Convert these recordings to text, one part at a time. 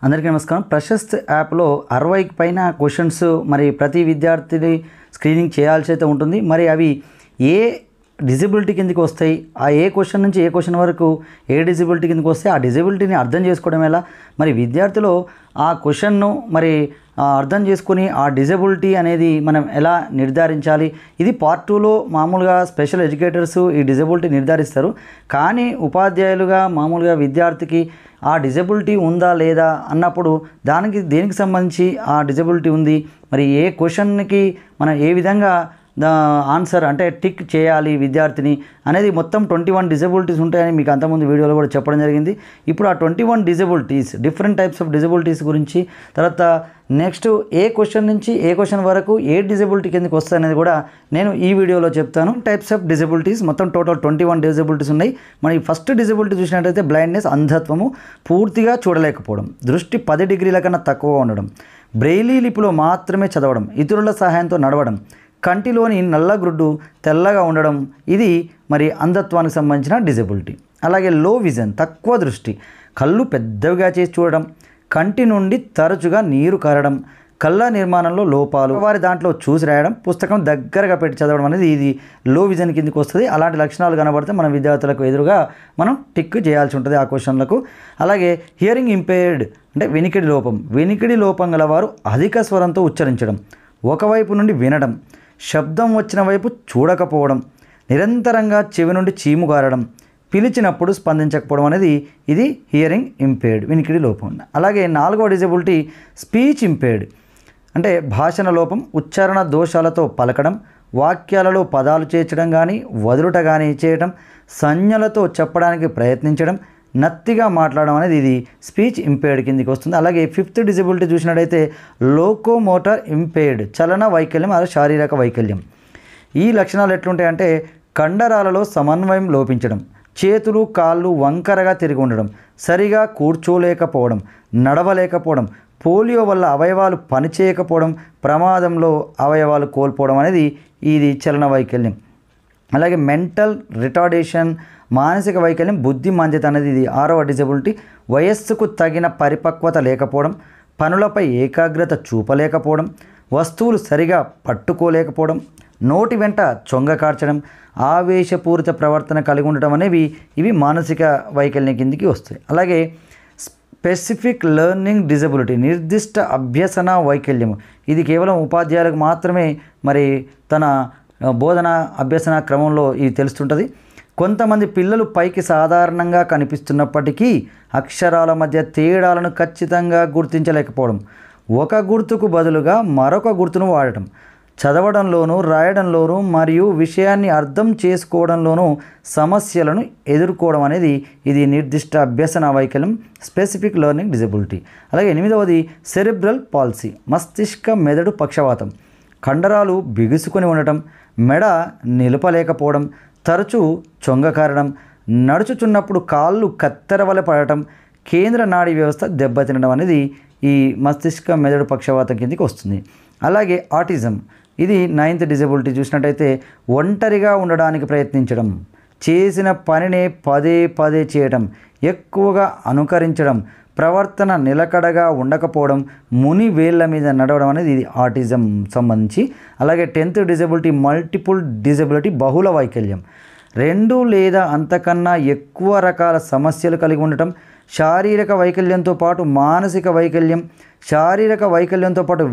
అందరికీ నమస్కారం. ప్రశస్త్ యాప్లో 60కి పైన క్వశ్చన్స్ మరి ప్రతి విద్యార్థిని స్క్రీనింగ్ చేయాల్సి అయితే ఉంటుంది. మరి అవి ఏ డిజబిలిటీ కిందకి వస్తాయి, ఆ ఏ క్వశ్చన్ నుంచి ఏ క్వశ్చన్ వరకు ఏ డిజబిలిటీ కిందకి వస్తే ఆ డిజబిలిటీని అర్థం చేసుకోవడం ఎలా, మరి విద్యార్థులు ఆ క్వశ్చన్ను మరి అర్థం చేసుకుని ఆ డిజబిలిటీ అనేది మనం ఎలా నిర్ధారించాలి. ఇది పార్ట్ 2లో మామూలుగా స్పెషల్ ఎడ్యుకేటర్స్ ఈ డిజబిలిటీ నిర్ధారిస్తారు. కానీ ఉపాధ్యాయులుగా మామూలుగా విద్యార్థికి ఆ డిజబిలిటీ ఉందా లేదా అన్నప్పుడు దేనికి సంబంధించి ఆ డిజబిలిటీ ఉంది, మరి ఏ క్వశ్చన్కి మనం ఏ విధంగా ఆన్సర్ అంటే టిక్ చేయాలి విద్యార్థిని అనేది మొత్తం 21 డిజబిలిటీస్ ఉంటాయని మీకు అంతకుముందు వీడియోలో కూడా చెప్పడం జరిగింది. ఇప్పుడు ఆ 21 disabilities, different types of disabilities గురించి, తర్వాత నెక్స్ట్ ఏ క్వశ్చన్ నుంచి ఏ క్వశ్చన్ వరకు ఏ డిజబిలిటీ కిందకి వస్తాయనేది కూడా నేను ఈ వీడియోలో చెప్తాను. టైప్స్ ఆఫ్ డిజబిలిటీస్ మొత్తం టోటల్ 21 డిజబిలిటీస్ ఉన్నాయి. మన ఫస్ట్ డిజబిలిటీ చూసినట్టయితే బ్లైండ్నెస్, అంధత్వము, పూర్తిగా చూడలేకపోవడం, దృష్టి 10 డిగ్రీల కన్నా తక్కువగా ఉండడం, బ్రెయిలీ లిపిలో మాత్రమే చదవడం, ఇతరుల సహాయంతో నడవడం, కంటిలోని నల్లగ్రుడ్డు తెల్లగా ఉండడం, ఇది మరి అంధత్వానికి సంబంధించిన డిజబిలిటీ. అలాగే లో విజన్, తక్కువ దృష్టి, కళ్ళు పెద్దవిగా చేసి చూడడం, కంటి నుండి తరచుగా నీరు కారడం, కళ్ళ నిర్మాణంలో లోపాలు, వారి దాంట్లో చూసి రాయడం, పుస్తకం దగ్గరగా పెట్టి చదవడం అనేది ఇది లో విజన్ కిందకి వస్తుంది. అలాంటి లక్షణాలు కనబడితే మన విద్యార్థులకు ఎదురుగా మనం టిక్ చేయాల్సి ఉంటుంది ఆ క్వశ్చన్లకు. అలాగే హియరింగ్ ఇంపైర్డ్ అంటే వినికిడి లోపం గలవారు అధిక స్వరంతో ఉచ్చరించడం, ఒకవైపు నుండి వినడం, శబ్దం వచ్చిన వైపు చూడకపోవడం, నిరంతరంగా చెవి నుండి చీము గారడం, పిలిచినప్పుడు స్పందించకపోవడం అనేది ఇది హియరింగ్ ఇంపైర్డ్, వినికిడి లోపం. అలాగే 4వ డిజబిలిటీ స్పీచ్ ఇంపైర్డ్ అంటే భాషణ లోపం, ఉచ్చారణ దోషాలతో పలకడం, వాక్యాలలో పదాలు చేర్చడం కానీ వదులుట కానీ చేయడం, సంజ్ఞలతో చెప్పడానికి ప్రయత్నించడం, నత్తిగా మాట్లాడడం అనేది ఇది స్పీచ్ ఇంపైర్డ్ కిందికి వస్తుంది. అలాగే 5th డిజబిలిటీ చూసినట్టయితే లోకోమోటర్ ఇంపైర్డ్, చలన వైకల్యం అది శారీరక వైకల్యం. ఈ లక్షణాలు ఎట్లుంటాయంటే కండరాలలో సమన్వయం లోపించడం, చేతులు కాళ్ళు వంకరగా తిరిగి ఉండడం, సరిగా కూర్చోలేకపోవడం, నడవలేకపోవడం, పోలియో వల్ల అవయవాలు పనిచేయకపోవడం, ప్రమాదంలో అవయవాలు కోల్పోవడం అనేది ఇది చలన వైకల్యం. అలాగే మెంటల్ రిటార్డేషన్, మానసిక వైకల్యం, బుద్ధిమాంద్యత అనేది ఇది 6వ డిజబిలిటీ. వయస్సుకు తగిన పరిపక్వత లేకపోవడం, పనులపై ఏకాగ్రత చూపలేకపోవడం, వస్తువులు సరిగా పట్టుకోలేకపోవడం, నోటి వెంట చొంగ కార్చడం, ఆవేశపూరిత ప్రవర్తన కలిగి ఉండటం అనేవి ఇవి మానసిక వైకల్యం కిందికి వస్తాయి. అలాగే స్పెసిఫిక్ లెర్నింగ్ డిజబిలిటీ, నిర్దిష్ట అభ్యసన వైకల్యము, ఇది కేవలం ఉపాధ్యాయులకు మాత్రమే మరి తన బోధన అభ్యసన క్రమంలో ఇది తెలుస్తుంటుంది. కొంతమంది పిల్లలు పైకి సాధారణంగా కనిపిస్తున్నప్పటికీ అక్షరాల మధ్య తేడాలను ఖచ్చితంగా గుర్తించలేకపోవడం, ఒక గుర్తుకు బదులుగా మరొక గుర్తును వాడటం, చదవడంలోనూ రాయడంలోనూ మరియు విషయాన్ని అర్థం చేసుకోవడంలోనూ సమస్యలను ఎదుర్కోవడం అనేది ఇది నిర్దిష్ట అభ్యసన వైకల్యం, స్పెసిఫిక్ లెర్నింగ్ డిజబిలిటీ. అలాగే 8వది సెరిబ్రల్ పాల్సీ, మస్తిష్క మెదడు పక్షవాతం, కండరాలు బిగుసుకొని ఉండటం, మెడ నిలపలేకపోవడం, తరచూ చొంగకారడం, నడుచుచున్నప్పుడు కాళ్ళు కత్తెర వలె పడటం, కేంద్ర నాడీ వ్యవస్థ దెబ్బతినడం అనేది ఈ మస్తిష్క మెదడు పక్షవాతం కిందకి వస్తుంది. అలాగే ఆటిజం, ఇది 9th డిజబిలిటీ చూసినట్టయితే ఒంటరిగా ఉండడానికి ప్రయత్నించడం, చేసిన పనినే పదే పదే చేయడం, ఎక్కువగా అనుకరించడం, ప్రవర్తన నిలకడగా ఉండకపోవడం, ముని వేళ్ల మీద నడవడం అనేది ఇది ఆటిజం సంబంధించి. అలాగే 10th డిజబిలిటీ మల్టిపుల్ డిజబిలిటీ, బహుళ వైకల్యం, 2 లేదా అంతకన్నా ఎక్కువ రకాల సమస్యలు కలిగి ఉండటం, శారీరక వైకల్యంతో పాటు మానసిక వైకల్యం, శారీరక వైకల్యంతో పాటు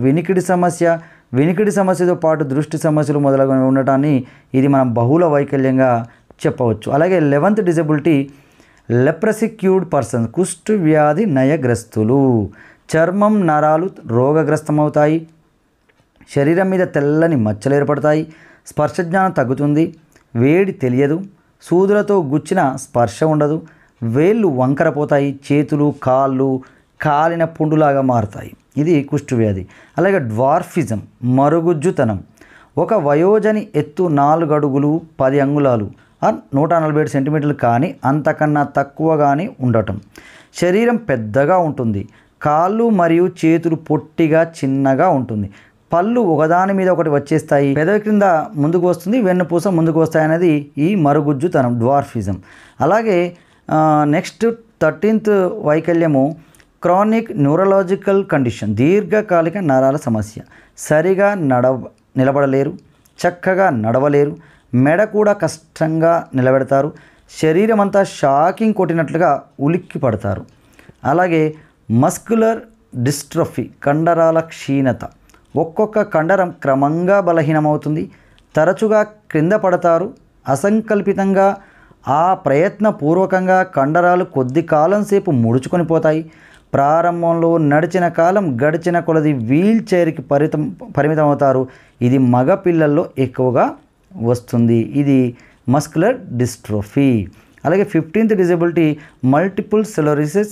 వినికిడి సమస్యతో పాటు దృష్టి సమస్యలు మొదలగు ఉండటాన్ని ఇది మనం బహుళ వైకల్యంగా చెప్పవచ్చు. అలాగే 11th డిజబిలిటీ లెప్రసిక్యూడ్ పర్సన్, కుష్టు వ్యాధి నయగ్రస్తులు, చర్మం నరాలు రోగగ్రస్తమవుతాయి, శరీరం మీద తెల్లని మచ్చలు ఏర్పడతాయి, స్పర్శజ్ఞానం తగ్గుతుంది, వేడి తెలియదు, సూదులతో గుచ్చిన స్పర్శ ఉండదు, వేళ్ళు వంకరపోతాయి, చేతులు కాళ్ళు కాలిన పుండులాగా మారుతాయి, ఇది కుష్ఠవ్యాధి. అలాగే డ్వార్ఫిజం, మరుగుజ్జుతనం, ఒక వయోజని ఎత్తు 4 అడుగులు 10 అంగుళాలు 147 సెంటీమీటర్లు కానీ అంతకన్నా తక్కువగానే ఉండటం, శరీరం పెద్దగా ఉంటుంది, కాళ్ళు మరియు చేతులు పొట్టిగా చిన్నగా ఉంటుంది, పళ్ళు ఒకదాని మీద ఒకటి వచ్చేస్తాయి, పెదవి క్రింద ముందుకు వస్తుంది, వెన్నుపూస ముందుకు వస్తాయి అనేది ఈ మరుగుజ్జుతనం, డ్వార్ఫిజం. అలాగే నెక్స్ట్ 13th వైకల్యము క్రానిక్ న్యూరలాజికల్ కండిషన్, దీర్ఘకాలిక నరాల సమస్య, సరిగా నిలబడలేరు, చక్కగా నడవలేరు, మెడ కూడా కష్టంగా నిలబెడతారు, శరీరం అంతా షాకింగ్ కొట్టినట్లుగా ఉలిక్కి పడతారు. అలాగే మస్కులర్ డిస్ట్రోఫీ, కండరాల క్షీణత, ఒక్కొక్క కండరం క్రమంగా బలహీనమవుతుంది, తరచుగా క్రింద పడతారు, అసంకల్పితంగా ప్రయత్నపూర్వకంగా కండరాలు కొద్ది కాలం సేపు ముడుచుకొని పోతాయి. ప్రారంభంలో నడిచిన కాలం గడిచిన కొలది వీల్ చైర్కి పరిమితమవుతారు. ఇది మగ పిల్లల్లో ఎక్కువగా వస్తుంది. ఇది మస్కులర్ డిస్ట్రోఫీ. అలాగే 15th డిజబిలిటీ మల్టిపుల్ స్క్లెరోసిస్,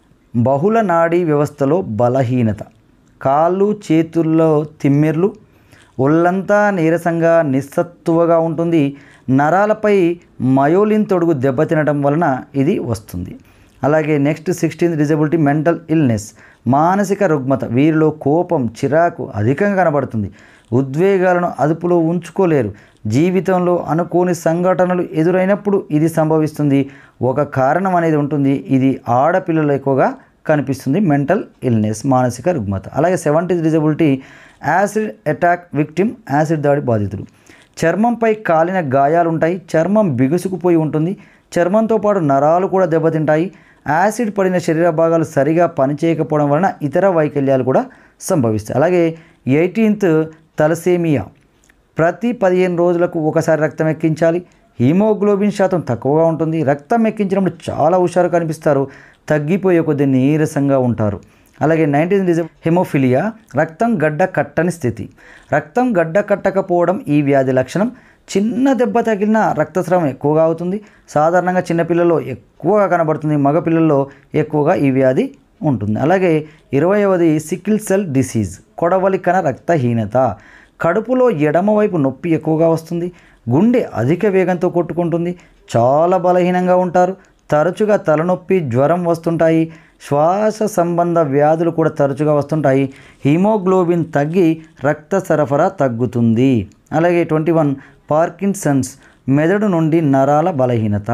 బహుళ నాడీ వ్యవస్థలో బలహీనత, కాళ్ళు చేతుల్లో తిమ్మిర్లు, ఒళ్ళంతా నీరసంగా నిస్సత్తువగా ఉంటుంది. నరాలపై మయోలిన్ తొడుగు దెబ్బతినడం వలన ఇది వస్తుంది. అలాగే next 16th disability mental illness, మానసిక రుగ్మత, వీరిలో కోపం చిరాకు అధికంగా కనబడుతుంది, ఉద్వేగాలను అదుపులో ఉంచుకోలేరు, జీవితంలో అనుకోని సంఘటనలు ఎదురైనప్పుడు ఇది సంభవిస్తుంది. ఒక కారణం అనేది ఉంటుంది, ఇది ఆడపిల్లలు ఎక్కువగా కనిపిస్తుంది. మెంటల్ ఇల్నెస్, మానసిక రుగ్మత. అలాగే 70th disability acid attack victim, acid దాడి బాధితులు, చర్మంపై కాలిన గాయాలుంటాయి, చర్మం బిగుసుకుపోయి ఉంటుంది, చర్మంతో పాటు నరాలు కూడా దెబ్బతింటాయి, యాసిడ్ పడిన శరీర భాగాలు సరిగా పనిచేయకపోవడం వలన ఇతర వైకల్యాలు కూడా సంభవిస్తాయి. అలాగే 18th తలసేమియా, ప్రతి 15 రోజులకు ఒకసారి రక్తం ఎక్కించాలి, హీమోగ్లోబిన్ శాతం తక్కువగా ఉంటుంది, రక్తం ఎక్కించినప్పుడు చాలా హుషారు కనిపిస్తారు, తగ్గిపోయే కొద్ది నీరసంగా ఉంటారు. అలాగే 19th డిజబిలిటీ హెమోఫిలియా, రక్తం గడ్డ కట్టని స్థితి, రక్తం గడ్డ కట్టకపోవడం ఈ వ్యాధి లక్షణం. చిన్న దెబ్బ తగిలిన రక్తస్రావం ఎక్కువగా అవుతుంది. సాధారణంగా చిన్నపిల్లల్లో ఎక్కువగా కనబడుతుంది, మగపిల్లల్లో ఎక్కువగా ఈ వ్యాధి ఉంటుంది. అలాగే 20వది సికిల్ సెల్ డిసీజ్, కొడవలి కణ రక్తహీనత, కడుపులో ఎడమవైపు నొప్పి ఎక్కువగా వస్తుంది, గుండె అధిక వేగంతో కొట్టుకుంటుంది, చాలా బలహీనంగా ఉంటారు, తరచుగా తలనొప్పి జ్వరం వస్తుంటాయి, శ్వాస సంబంధ వ్యాధులు కూడా తరచుగా వస్తుంటాయి, హీమోగ్లోబిన్ తగ్గి రక్త సరఫరా తగ్గుతుంది. అలాగే 21 పార్కిన్సన్స్, మెదడు నుండి నరాల బలహీనత,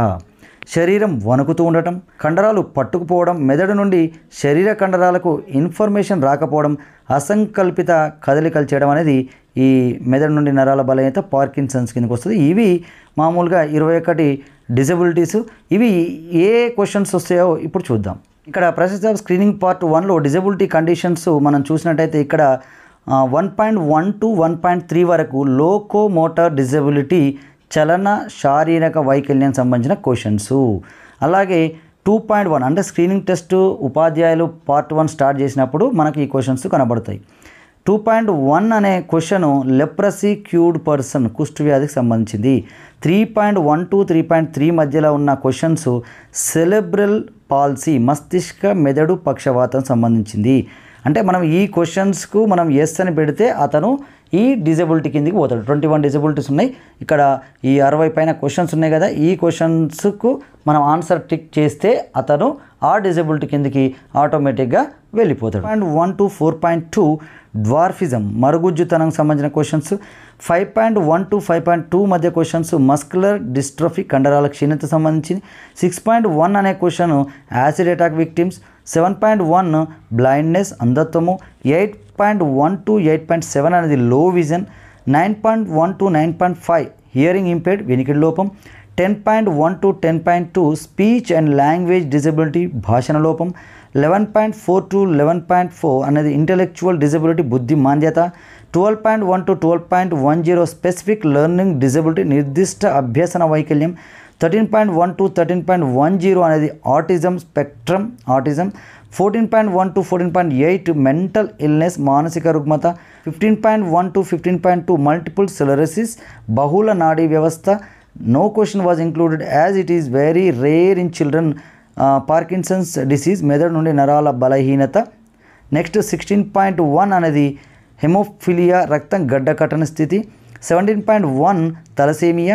శరీరం వణుకుతూ ఉండటం, కండరాలు పట్టుకుపోవడం, మెదడు నుండి శరీర కండరాలకు ఇన్ఫర్మేషన్ రాకపోవడం, అసంకల్పిత కదలికలు చేయడం అనేది ఈ మెదడు నుండి నరాల బలహీనత పార్కిన్సన్స్ కిందకి వస్తుంది. ఇవి మామూలుగా 21 డిజబిలిటీస్. ఇవి ఏ క్వశ్చన్స్ వస్తాయో ఇప్పుడు చూద్దాం. ఇక్కడ ప్రాసెస్ ఆఫ్ స్క్రీనింగ్ పార్ట్ 1లో డిజబిలిటీ కండిషన్స్ మనం చూసినట్టయితే ఇక్కడ 1.1 to 1.3 వరకు లోకోమోటర్ డిజబిలిటీ, చలన శారీరక వైకల్యం సంబంధించిన క్వశ్చన్స్. అలాగే 2.1 అంటే స్క్రీనింగ్ టెస్ట్ ఉపాధ్యాయులు పార్ట్ 1 స్టార్ట్ చేసినప్పుడు మనకి ఈ క్వశ్చన్స్ కనబడతాయి. 2.1 అనే క్వశ్చన్ లెప్రసీ క్యూర్డ్ పర్సన్, కుష్టు వ్యాధికి సంబంధించింది. 3.1 to 3.3 మధ్యలో ఉన్న క్వశ్చన్స్ సెరెబ్రల్ పాల్సీ, మస్తిష్క మెదడు పక్షవాతం సంబంధించింది. అంటే మనం ఈ క్వశ్చన్స్కు మనం ఎస్ అని పెడితే అతను ఈ డిజబిలిటీ కిందికి పోతాడు. 21 డిజబిలిటీస్ ఉన్నాయి. ఇక్కడ ఈ 60 పైన క్వశ్చన్స్ ఉన్నాయి కదా, ఈ క్వశ్చన్స్కు మనం ఆన్సర్ టిక్ చేస్తే అతను ఆ డిజబిలిటీ కిందికి ఆటోమేటిక్గా వెళ్ళిపోతాడు. 1 to 4.2 డ్వార్ఫిజం, మరుగుజ్జుతనం సంబంధించిన క్వశ్చన్స్. 5.1 to 5.2 మధ్య క్వశ్చన్స్ మస్కులర్ డిస్ట్రోఫీ, కండరాల క్షీణత సంబంధించింది. 6.1 అనే question acid attack victims. 7.1 blindness, అంధత్వము. 8.1 to 8.7 అనేది లో విజన్. 9.1 to 9.5 హియరింగ్ ఇంపేర్డ్, వినికిడి లోపం. 10.1 to 10.2 speech and language disability, భాషణ లోపం. 11.4 to 11.4 అనేది ఇంటెలెక్చువల్ డిజబిలిటీ, బుద్ధి మాంద్యత. 12.1 to 12.10 స్పెసిఫిక్ లెర్నింగ్ డిజబిలిటీ, నిర్దిష్ట అభ్యసన వైకల్యం. 13.1 to 13.10 అనేది autism spectrum, autism. 14.1 to 14.8 mental illness, మానసిక రుగ్మత. 15.1 to 15.2 మల్టిపుల్ స్క్లెరోసిస్, బహుళ నాడీ వ్యవస్థ. No question was included as it is very rare in children. Parkinson's disease, మెదడు నుండి నరాల బలహీనత. నెక్స్ట్ 16.1 అనేది హెమోఫిలియా, రక్తం గడ్డ కట్టని స్థితి. 17.1 thalassaemia.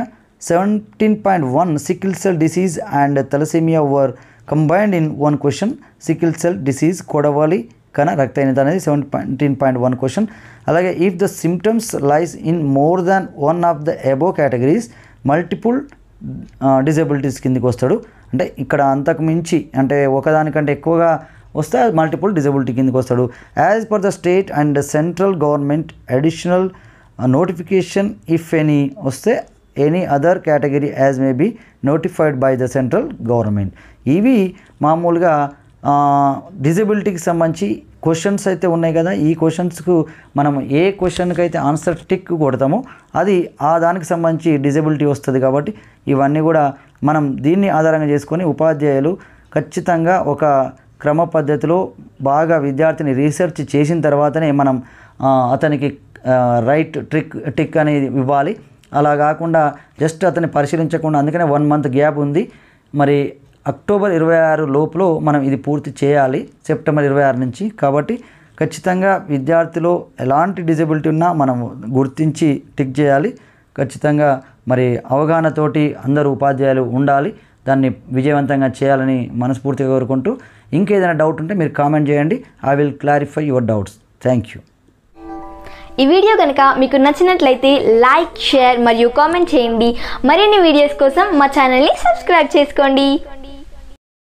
17.1 sickle cell disease and thalassaemia were combined in one question. Sickle cell disease, కొడవలి కణ రక్తహీనత అనేది 17.1 క్వశ్చన్. అలాగే if the symptoms lies in more than one of the above categories multiple disabilities కిందికి వస్తాడు. అంటే ఇక్కడ అంతకు మించి అంటే ఒకదానికంటే ఎక్కువగా వస్తే మల్టిపుల్ డిజబిలిటీ కిందకి వస్తాడు. As per the state and central government additional notification if any వస్తే any other category as may be notified by the central government. ఇవి మామూలుగా డిజబిలిటీకి సంబంధించి క్వశ్చన్స్ అయితే ఉన్నాయి కదా. ఈ క్వశ్చన్స్కు మనం ఏ క్వశ్చన్కి అయితే ఆన్సర్ టిక్ కొడతామో అది దానికి సంబంధించి డిజబిలిటీ వస్తుంది. కాబట్టి ఇవన్నీ కూడా మనం దీన్ని ఆధారంగా చేసుకొని ఉపాధ్యాయులు ఖచ్చితంగా ఒక క్రమ పద్ధతిలో బాగా విద్యార్థిని రీసెర్చ్ చేసిన తర్వాతనే మనం అతనికి రైట్ టిక్ అనేది ఇవ్వాలి. అలా కాకుండా జస్ట్ అతన్ని పరిశీలించకుండా, అందుకనే 1 month గ్యాప్ ఉంది. మరి అక్టోబర్ 26 లోపల మనం ఇది పూర్తి చేయాలి, సెప్టెంబర్ 26 నుంచి. కాబట్టి ఖచ్చితంగా విద్యార్థిలో ఎలాంటి డిజబిలిటీ ఉన్నా మనం గుర్తించి టిక్ చేయాలి. ఖచ్చితంగా మరి అవగాహనతోటి అందరూ ఉపాధ్యాయులు ఉండాలి. దాన్ని విజయవంతంగా చేయాలని మనస్ఫూర్తిగా కోరుకుంటూ, ఇంకేదైనా డౌట్ ఉంటే మీరు కామెంట్ చేయండి. I will clarify your doubts. Thank you. ఈ వీడియో కనుక మీకు నచ్చినట్లయితే లైక్, షేర్ మరియు కామెంట్ చేయండి. మరిన్ని వీడియోస్ కోసం మా ఛానల్ని సబ్స్క్రైబ్ చేసుకోండి.